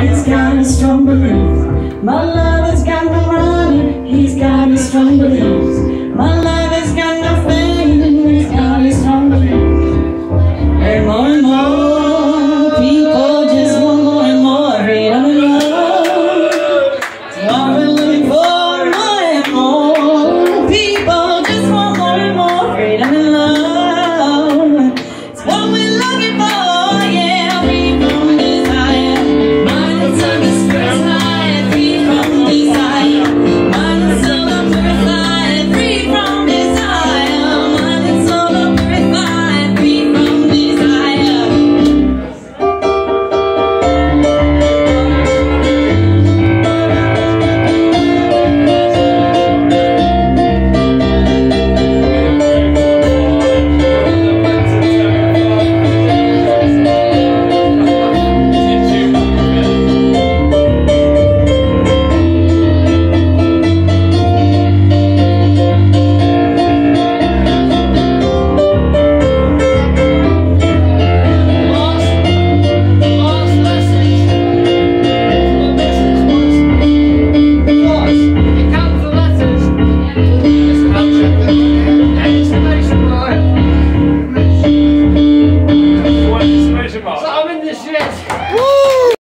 He's got a strong belief. My lover's got me running. He's got a strong belief. My